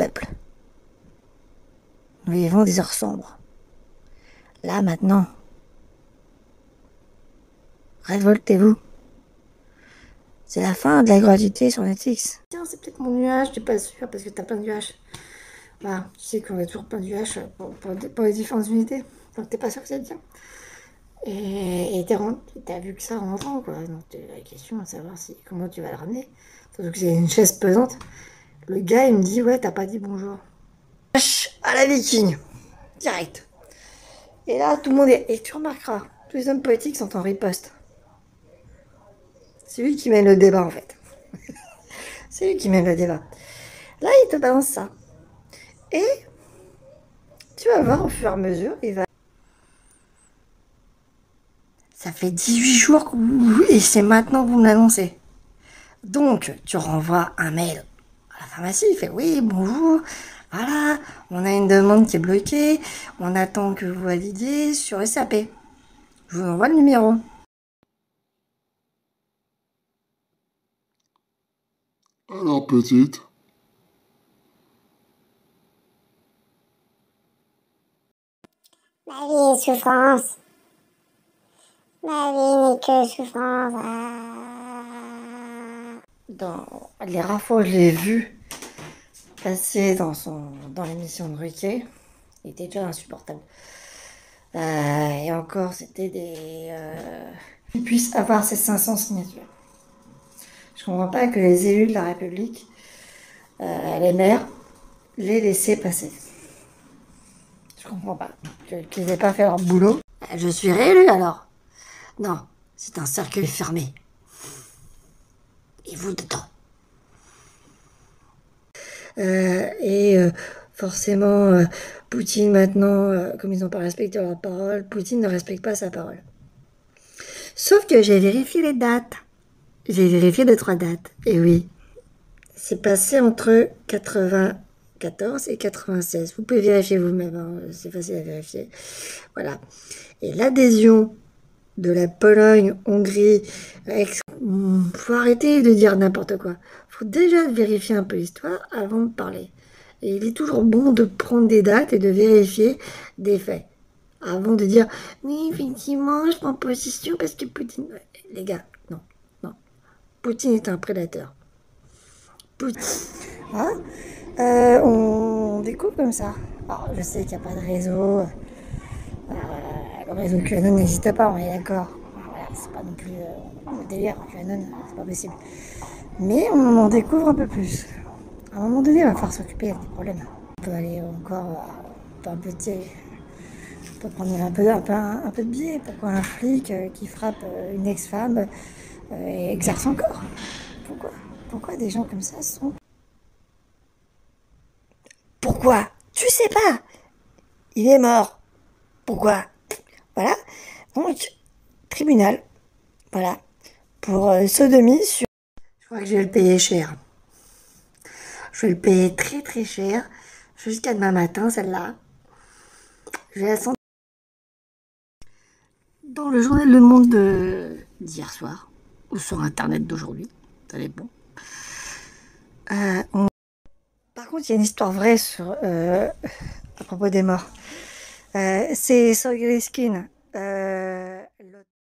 peuple. Nous vivons des heures sombres. Là, maintenant, révoltez-vous. C'est la fin de la gratuité sur Netflix. Tiens, c'est peut-être mon nuage, je suis pas sûre, parce que t'as plein de nuages. Voilà, tu sais qu'on a toujours plein de nuages pour les différentes unités. Donc t'es pas sûr que c'est bien. Et t'as vu que ça en rentrant, quoi. Donc la question, à savoir comment tu vas le ramener. Surtout que c'est une chaise pesante. Le gars, il me dit, ouais, t'as pas dit bonjour. À la viking, direct. Et là, tout le monde est... Et tu remarqueras, tous les hommes politiques sont en riposte. C'est lui qui mène le débat, en fait. C'est lui qui mène le débat. Là, il te balance ça. Et tu vas voir, au fur et à mesure, il va... Ça fait 18 jours et c'est maintenant que vous me l'annoncez. Donc, tu renvoies un mail à la pharmacie, il fait oui, bonjour, voilà, on a une demande qui est bloquée, on attend que vous validiez sur SAP. Je vous envoie le numéro. Alors, petite, Ma vie est souffrance. Ma vie n'est que souffrance. Dans les rares fois où je l'ai vu passer dans l'émission de Ruquier, il était déjà insupportable. Et encore, c'était des... Qu'il puisse avoir ces 500 signatures. Je comprends pas que les élus de la République, les maires, les laissaient passer. Je comprends pas. Qu'ils n'aient pas fait leur boulot. Je suis réélu alors. Non, c'est un cercueil fermé. Et vous dedans. Forcément, Poutine maintenant, comme ils n'ont pas respecté leur parole, Poutine ne respecte pas sa parole. Sauf que j'ai vérifié les dates. J'ai vérifié 2-3 dates. Et oui, c'est passé entre 94 et 96. Vous pouvez vérifier vous-même, hein, c'est facile à vérifier. Voilà. Et l'adhésion de la Pologne, Hongrie, faut arrêter de dire n'importe quoi. Faut déjà vérifier un peu l'histoire avant de parler. Et il est toujours bon de prendre des dates et de vérifier des faits. Avant de dire, oui, effectivement, je prends position parce que Poutine... Les gars, non, non. Poutine est un prédateur. Poutine... Hein on découvre comme ça. Alors, je sais qu'il n'y a pas de réseau. Le réseau QAnon n'existe pas, on est d'accord. Voilà, c'est pas non plus le délire. QAnon, c'est pas possible. Mais on en découvre un peu plus. À un moment donné, il va falloir s'occuper des problèmes. On peut aller encore un peu de... On peut prendre un peu de biais. Pourquoi un flic qui frappe une ex-femme exerce encore? Pourquoi des gens comme ça sont... Pourquoi? Tu sais pas. Il est mort. Pourquoi? Voilà. Donc, tribunal. Voilà. Pour sodomie sur... Je crois que je vais le payer cher. Je vais le payer très très cher. Jusqu'à demain matin, celle-là. Je vais la sentir. Dans le journal Le Monde d'hier soir, ou sur Internet d'aujourd'hui, ça dépend. Par contre, il y a une histoire vraie à propos des morts. C'est Sergei Skin.